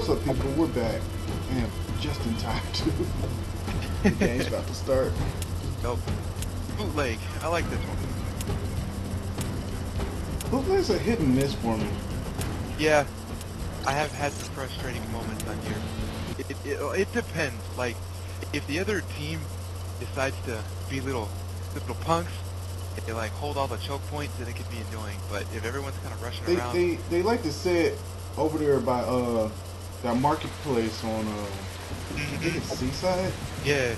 What's up, people? We're back. And just in time, too. The game's about to start. Nope. Bootleg. I like this one. Bootleg's a hit and miss for me. Yeah. I have had some frustrating moments on here. It depends. Like, if the other team decides to be little punks, if they like hold all the choke points, then it could be annoying. But if everyone's kind of rushing around, they like to sit over there by that marketplace on I think it's Seaside. yeah.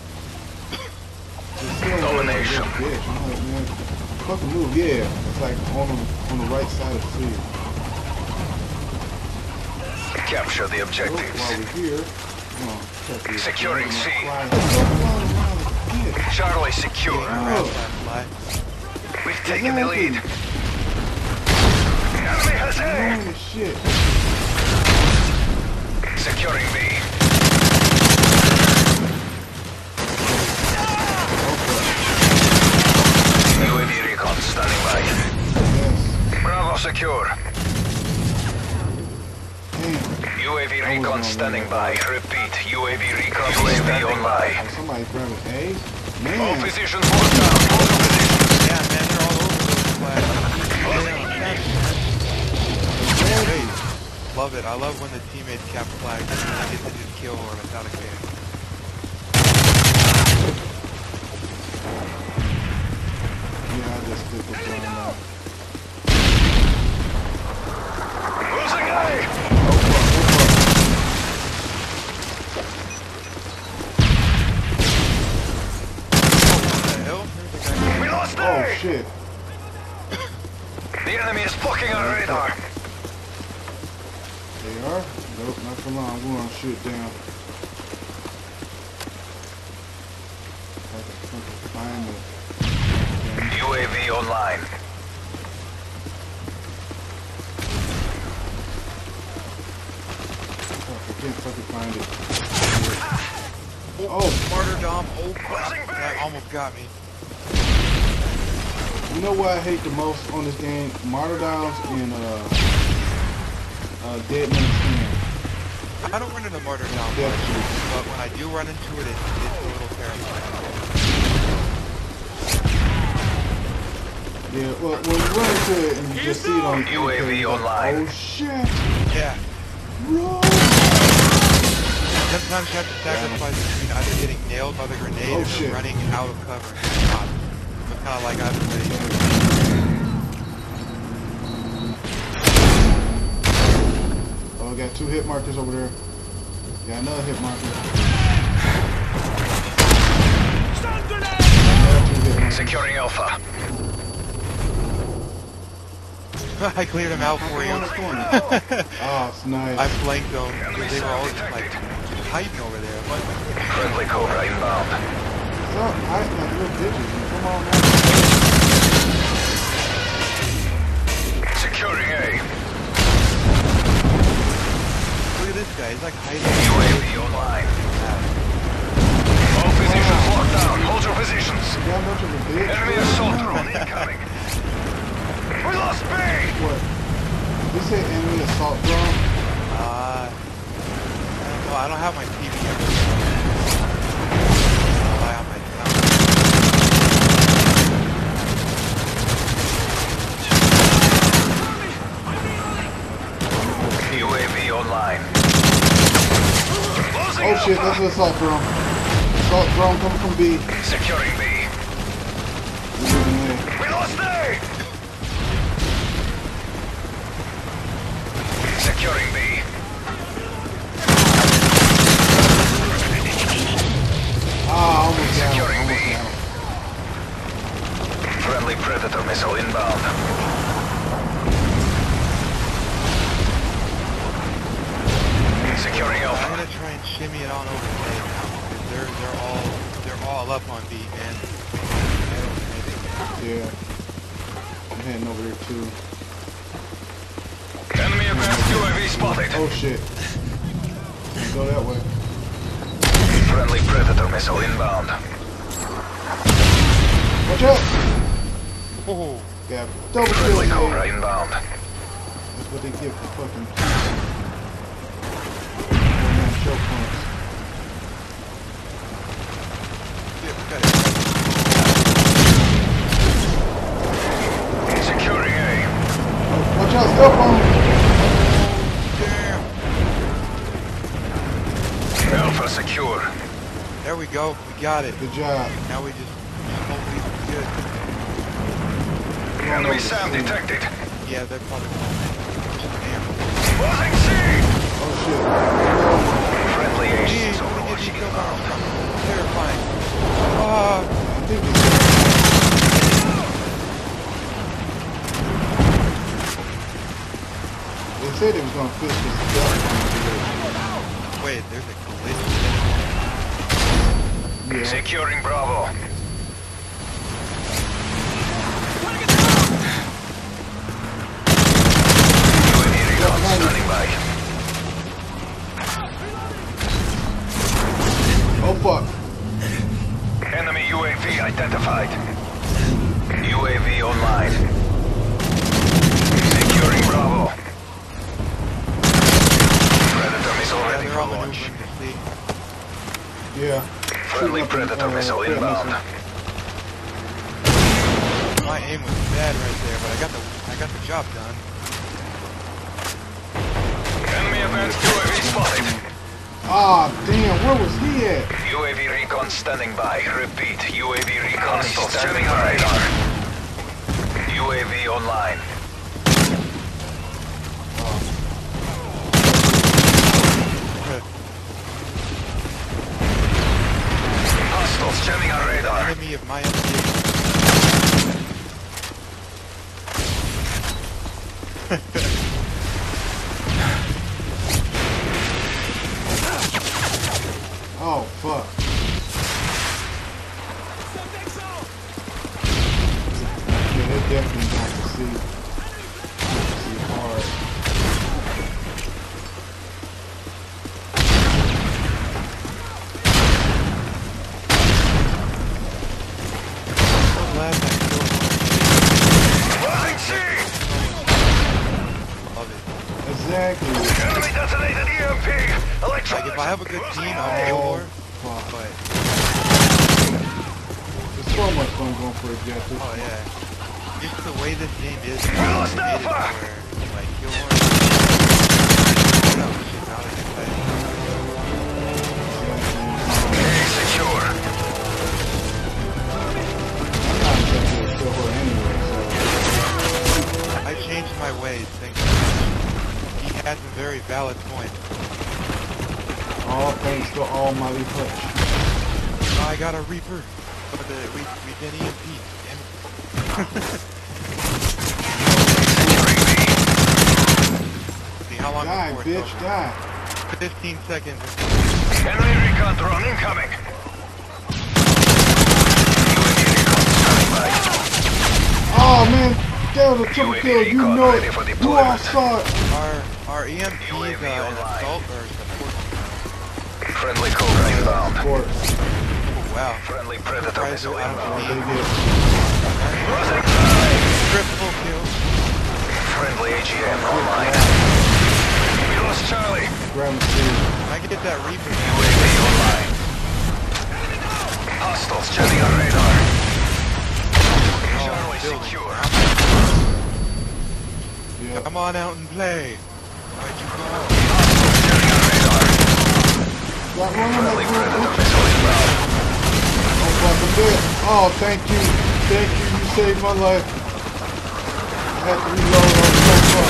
Domination. I'm like, man, fucking move. Yeah, it's like on the right side of the sea. Capture the objectives. While we're here, securing C. Charlie secure. We've taken the lead. Enemy has A. Shit. Securing B. UAV recon standing by. Yes. Bravo secure. Damn. UAV recon standing by. Repeat, UAV recon standing by. Somebody's grabbing A? Man. All positions locked down. Hold your positions. Yeah, man, they're all over those flags. Love it. I love when the teammates cap flags and I get to just kill or without a kill. Yeah, I just did the flying out. Losing A. We lost A. Oh shit. The enemy is blocking our radar. They are? Nope, not for long. We're gonna shoot down. I can find it. UAV online. I can't fucking find it. Oh, martyrdom. Oh, crap. That almost got me. You know what I hate the most on this game? Martyrdoms and Dead Man's Hand. I don't run into martyrdom much, but when I do run into it, it's a little terrifying. Yeah, well, when you run into it and you just see it on UAV online. Oh shit! Yeah. Run! Sometimes you have to sacrifice between either getting nailed by the grenade or running out of cover. It's kind of like I've been saying. Oh, we got 2 hit markers over there. Got another hit marker. Securing Alpha. I cleared them out for you. Oh, it's nice. I flanked them because they were all just like hiding over there. What? Friendly Cobra inbound. Stop hiding like little bitches. Come on now. Securing A. Look at this guy. He's like hiding. UAV online. All positions locked down. Hold your positions. That much of a bitch. Enemy assault drone incoming. We lost B. What? You say enemy assault drone? I don't have my TV yet. I have my UAV online. Oh shit, that's an assault drone. Assault drone coming from B. Securing B. We lost A. Securing B. Almost down. Securing B. Almost down. Friendly Predator missile inbound. Securing I'm Alpha. gonna try and shimmy it on over today now because they're all up on B, man. Yeah. I'm heading over there too. Enemy advanced UAV spotted. Oh shit. Go that way. Friendly Predator missile inbound. Watch out! Oh, Yeah, double Friendly kill. Cobra inbound. That's what they get for fucking. choke points. Got it. Securing A. Watch out, cell phone! Damn. Alpha secure. There we go. We got it. Good job. Now we just hopefully it's good. Enemy SAM detected. Yeah, they're probably damn. Losing C. Oh shit. Friendly Jeez, agents we overwatching get these inbound. terrifying. I think it's... They said it was gonna fix this stuff. Wait, there's a glitch. Yeah. Securing Bravo. UAV recon standing by. Oh fuck. Enemy UAV identified. UAV online. Securing Bravo. Predator missile Yeah, ready they're for all launch. maneuvering to see. Yeah. Friendly Shooting up Predator the, missile Predator inbound. missile. My aim was bad right there, but I got the job done. Enemy advanced UAV spotted. Ah, damn, where was he at? UAV recon standing by. Repeat, UAV recon standing on radar. UAV online. Hostiles jamming on radar. Enemy of my MPA. Oh, fuck. Yeah, they definitely got to see hard. So glad that killed Losing C. Love it. Exactly. Enemy detonated EMP. Like, if I have a good team, I'll kill more, Fuck. but, There's so much fun going for objectives. oh yeah. Just the way this game is, We lost made it to Alpha. where, like, kill more. No, shit, now it's exciting. A secure. I'm not exactly a kill her anyway, I changed my ways, thanks. He has a very valid point. so all thanks to Almighty Hutch. I got a Reaper, but we did EMP. Damn it. See how long Die, before it's bitch, over? die. 15 seconds. Enemy recon drone incoming. UAV recon standing by. Oh man, that was a triple UAV kill. You recon know ready it. for You all deployment. saw it. Our EMPs UAV an online. assault or support? Friendly Cobra inbound. Support. Oh, wow. Friendly Predator Surprised missile I don't Oh, inbound. they did. Losing C. Triple kill. Friendly AGM online. We lost Charlie. Grab him, see. I get that Reaper now. UAV online. Hostiles jamming on radar. Charlie building. secure. Yeah. Come on out and play. Why'd you go? Hostiles jamming on radar. Got one on Friendly that Predator group. missile inbound. Oh, fuck, I'm dead. Oh, thank you. Thank you. You saved my life. I had to reload on the fuck.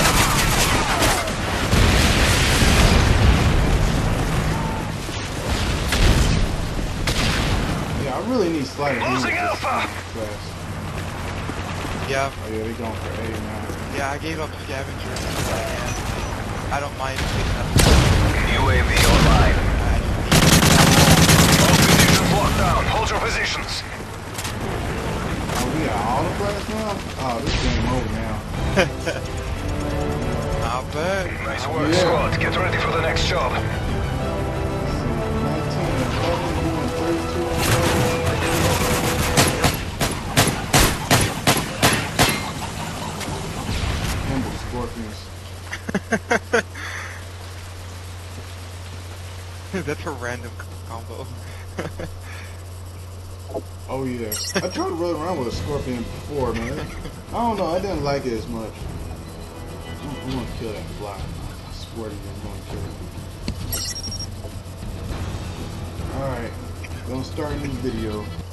Yeah, I really need slider. Losing Alpha. Class. Yeah, Oh yeah, they going for A now. yeah, I gave up scavenger. I don't mind picking up. UAV online. I just All positions locked down. Hold your positions. Oh, we got all the players now? Oh, this game over now. not bad. Nice work, Yeah. squad. Get ready for the next job. Let's see, 19 and 11, doing 32 and 11. Nimble Scorpions. That's a random combo. Oh yeah. I tried to run around with a scorpion before, man. I don't know, I didn't like it as much. I'm gonna kill that fly. I swear to you, I'm gonna kill it. Alright, gonna start a new video.